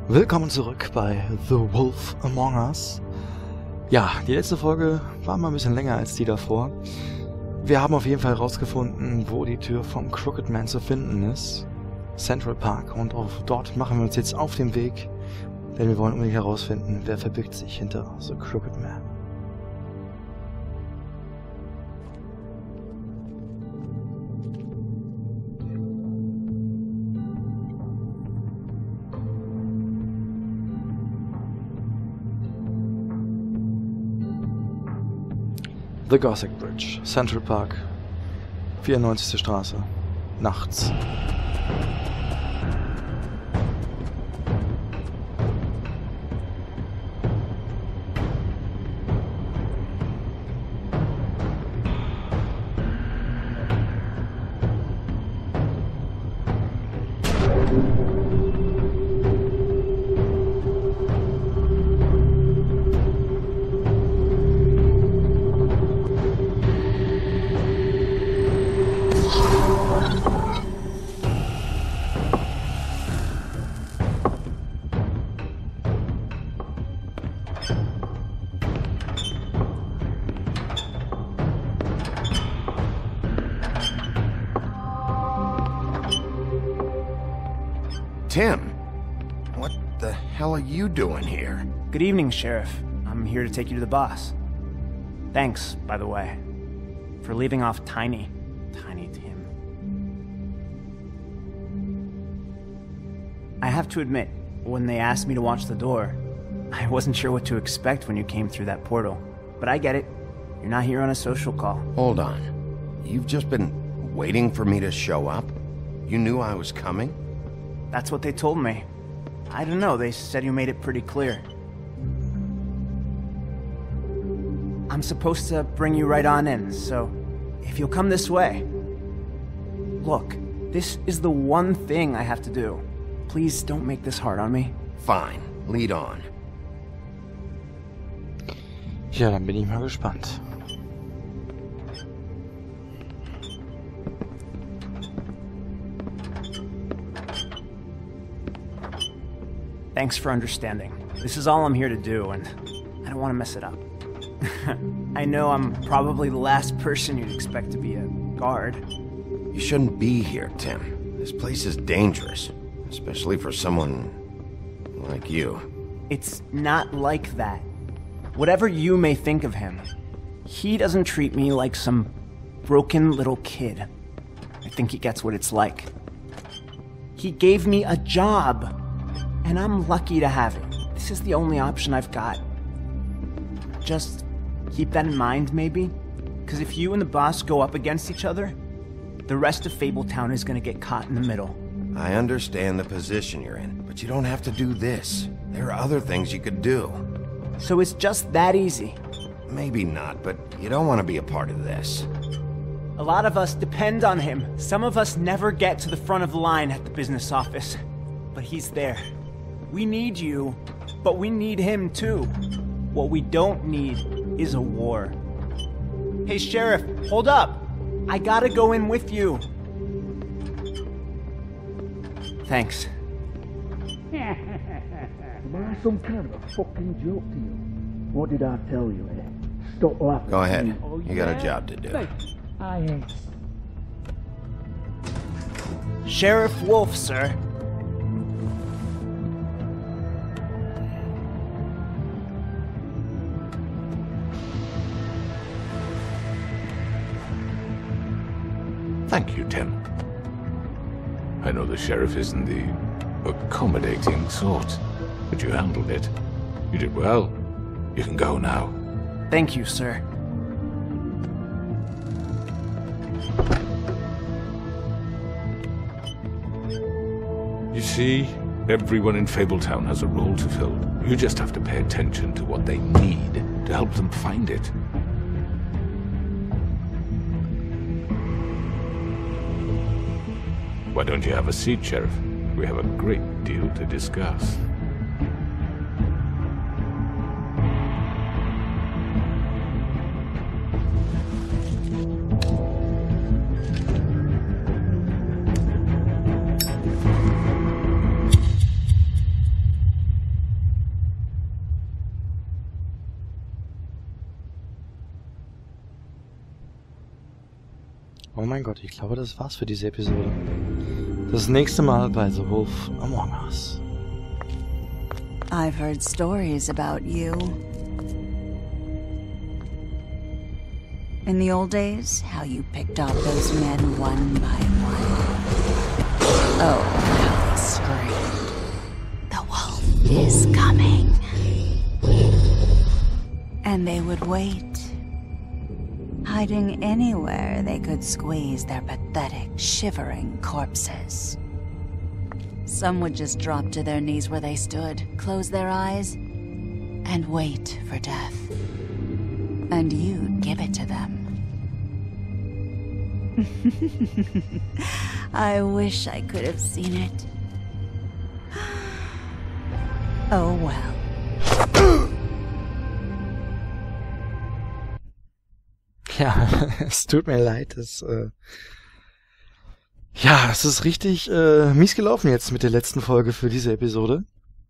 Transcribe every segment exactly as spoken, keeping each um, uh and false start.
Willkommen zurück bei The Wolf Among Us. Ja, die letzte Folge war mal ein bisschen länger als die davor. Wir haben auf jeden Fall herausgefunden, wo die Tür vom Crooked Man zu finden ist. Central Park. Und auch dort machen wir uns jetzt auf den Weg, denn wir wollen unbedingt herausfinden, wer verbirgt sich hinter The Crooked Man. The Gossick Bridge, Central Park, vierundneunzigste Straße, nachts. Tim, what the hell are you doing here? Good evening, Sheriff. I'm here to take you to the boss. Thanks, by the way, for leaving off Tiny. Tiny Tim. I have to admit, when they asked me to watch the door, I wasn't sure what to expect when you came through that portal. But I get it. You're not here on a social call. Hold on. You've just been waiting for me to show up? You knew I was coming? That's what they told me. I don't know, they said you made it pretty clear. I'm supposed to bring you right on in, so if you'll come this way. Look, this is the one thing I have to do. Please don't make this hard on me. Fine, lead on. Ja, dann bin ich mal gespannt. Thanks for understanding. This is all I'm here to do, and I don't want to mess it up. I know I'm probably the last person you'd expect to be a guard. You shouldn't be here, Tim. This place is dangerous, especially for someone like you. It's not like that. Whatever you may think of him, he doesn't treat me like some broken little kid. I think he gets what it's like. He gave me a job. And I'm lucky to have it. This is the only option I've got. Just keep that in mind, maybe? Because if you and the boss go up against each other, the rest of Fabletown is gonna get caught in the middle. I understand the position you're in, but you don't have to do this. There are other things you could do. So it's just that easy? Maybe not, but you don't want to be a part of this. A lot of us depend on him. Some of us never get to the front of the line at the business office. But he's there. We need you, but we need him too. What we don't need is a war. Hey, Sheriff, hold up! I gotta go in with you. Thanks. Am I some kind of a fucking joke to you? What did I tell you, eh? Stop laughing. Go ahead. Oh, You got a yeah? job to do. Thanks. I ain't. Sheriff Wolf, sir. Thank you, Tim. I know the sheriff isn't the accommodating sort, but you handled it. You did well. You can go now. Thank you, sir. You see, everyone in Fabletown has a role to fill. You just have to pay attention to what they need to help them find it. Why don't you have a seat, Sheriff? We have a great deal to discuss. Oh mein Gott, ich glaube, das war's für diese Episode. Das nächste Mal bei The Wolf Among Us. I've heard stories about you. In the old days, how you picked off those men one by one. Oh, how they screamed. The wolf is coming. And they would wait, hiding anywhere they could squeeze their pathetic, shivering corpses. Some would just drop to their knees where they stood, close their eyes, and wait for death. And you'd give it to them. I wish I could have seen it. Oh well. Ja, es tut mir leid. Es, äh ja, es ist richtig äh, mies gelaufen jetzt mit der letzten Folge für diese Episode.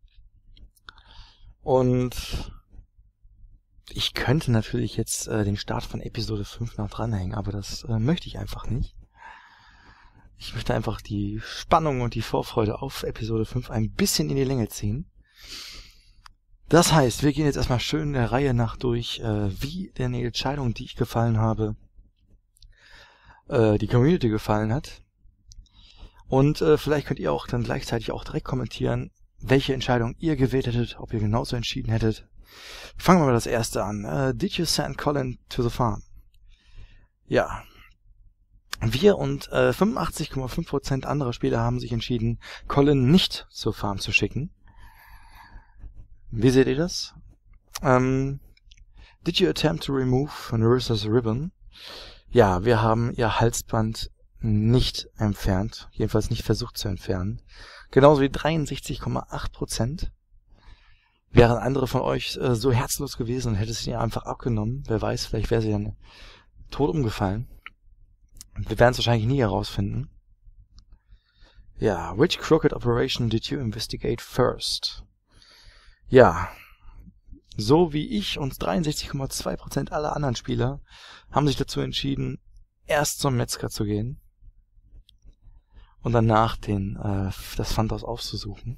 Und ich könnte natürlich jetzt äh, den Start von Episode fünf noch dranhängen, aber das äh, möchte ich einfach nicht. Ich möchte einfach die Spannung und die Vorfreude auf Episode fünf ein bisschen in die Länge ziehen. Das heißt, wir gehen jetzt erstmal schön der Reihe nach durch, äh, wie denn die Entscheidung, die ich gefallen habe, äh, die Community gefallen hat. Und äh, vielleicht könnt ihr auch dann gleichzeitig auch direkt kommentieren, welche Entscheidung ihr gewählt hättet, ob ihr genauso entschieden hättet. Fangen wir mal das erste an. Uh, did you send Colin to the farm? Ja. Wir und äh, fünfundachtzig Komma fünf Prozent anderer Spieler haben sich entschieden, Colin nicht zur Farm zu schicken. Wie seht ihr das? Um, did you attempt to remove Nerissa's ribbon? Ja, wir haben ihr Halsband nicht entfernt, jedenfalls nicht versucht zu entfernen. Genauso wie dreiundsechzig Komma acht Prozent. Wären andere von euch äh, so herzlos gewesen und hätte sie ihr einfach abgenommen, wer weiß, vielleicht wäre sie dann tot umgefallen. Wir werden es wahrscheinlich nie herausfinden. Ja, which crooked operation did you investigate first? Ja, so wie ich und dreiundsechzig Komma zwei Prozent aller anderen Spieler haben sich dazu entschieden, erst zum Metzger zu gehen und danach den äh, das Pfandhaus aufzusuchen.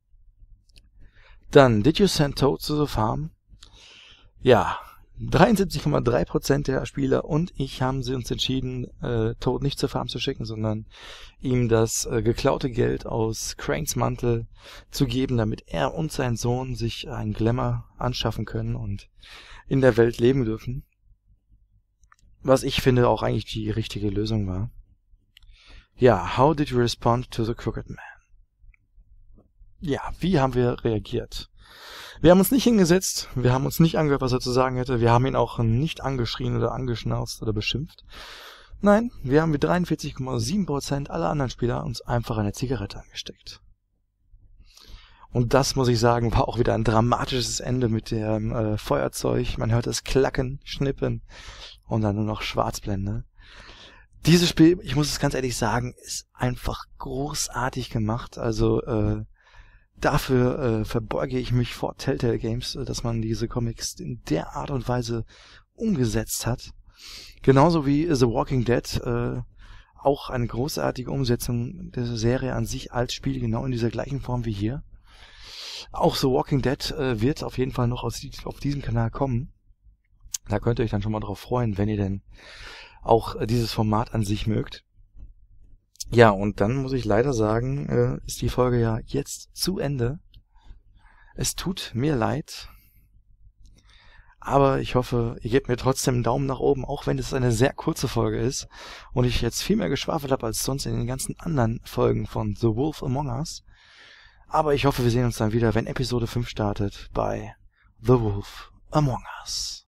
Dann, did you send Toad to the farm? Ja, dreiundsiebzig Komma drei Prozent der Spieler und ich haben sie uns entschieden, äh, Toad nicht zur Farm zu schicken, sondern ihm das äh, geklaute Geld aus Cranes Mantel zu geben, damit er und sein Sohn sich einen Glamour anschaffen können und in der Welt leben dürfen. Was ich finde auch eigentlich die richtige Lösung war. Ja, how did you respond to the Crooked Man? Ja, wie haben wir reagiert? Wir haben uns nicht hingesetzt, wir haben uns nicht angehört, was er zu sagen hätte, wir haben ihn auch nicht angeschrien oder angeschnauzt oder beschimpft. Nein, wir haben wie dreiundvierzig Komma sieben Prozent aller anderen Spieler uns einfach eine Zigarette angesteckt. Und das, muss ich sagen, war auch wieder ein dramatisches Ende mit dem äh, Feuerzeug. Man hört es klacken, schnippen und dann nur noch Schwarzblende. Dieses Spiel, ich muss es ganz ehrlich sagen, ist einfach großartig gemacht. Also äh, dafür äh, verbeuge ich mich vor Telltale Games, äh, dass man diese Comics in der Art und Weise umgesetzt hat. Genauso wie The Walking Dead, äh, auch eine großartige Umsetzung der Serie an sich als Spiel, genau in dieser gleichen Form wie hier. Auch The Walking Dead äh, wird auf jeden Fall noch aus, auf diesem Kanal kommen. Da könnt ihr euch dann schon mal drauf freuen, wenn ihr denn auch äh, dieses Format an sich mögt. Ja, und dann muss ich leider sagen, äh, ist die Folge ja jetzt zu Ende. Es tut mir leid, aber ich hoffe, ihr gebt mir trotzdem einen Daumen nach oben, auch wenn es eine sehr kurze Folge ist und ich jetzt viel mehr geschwafelt habe als sonst in den ganzen anderen Folgen von The Wolf Among Us. Aber ich hoffe, wir sehen uns dann wieder, wenn Episode fünf startet bei The Wolf Among Us.